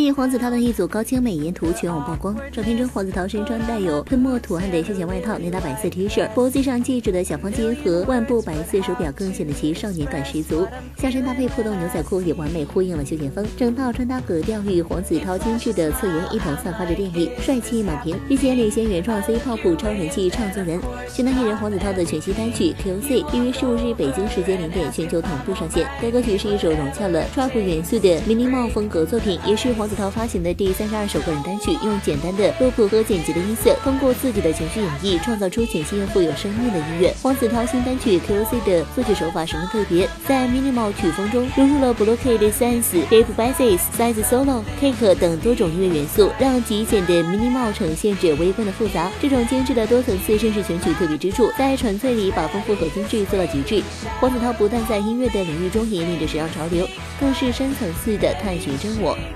近黄子韬的一组高清美颜图全网曝光，照片中黄子韬身穿带有喷墨图案的休闲外套、内搭白色 T 恤，脖子上系着的小方巾和腕部白色手表更显得其少年感十足。下身搭配破洞牛仔裤也完美呼应了休闲风，整套穿搭格调与黄子韬精致的侧颜一同散发着电力，帅气满屏。日前领衔原创 C-pop 超人气唱作人，全能艺人黄子韬的全新单曲 KOC 于15日北京时间0点全球同步上线。该歌曲是一首融洽了 trap 元素的minimal风格作品，也是黄子韬发行的第32首个人单曲，用简单的 loop 和简洁的音色，通过自己的情绪演绎，创造出全新又富有生命的音乐。黄子韬新单曲 KOC 的作曲手法十分特别，在 minimal 曲风中融入了 blockade sense、deep basses、size solo、kick 等多种音乐元素，让极简的 minimal 呈现着微观的复杂。这种精致的多层次正是选曲特别之处，在纯粹里把丰富和精致做到极致。黄子韬不但在音乐的领域中引领着时尚潮流，更是深层次的探寻真我。